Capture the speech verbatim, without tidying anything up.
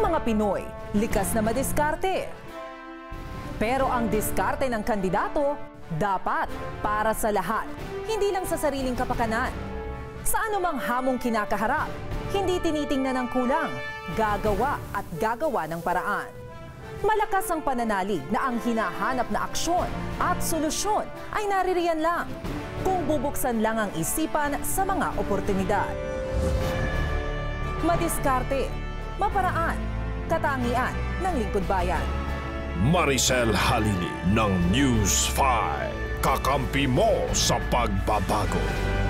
mga Pinoy, likas na madiskarte. Pero ang diskarte ng kandidato, dapat para sa lahat, hindi lang sa sariling kapakanan. Sa anumang hamong kinakaharap, hindi tinitingnan ng kulang, gagawa at gagawa ng paraan. Malakas ang pananalig na ang hinahanap na aksyon at solusyon ay naririyan lang kung bubuksan lang ang isipan sa mga oportunidad. Madiskarte, maparaan, katangian ng lingkod bayan. Maricel Halili ng News five. Kakampi mo sa pagbabago.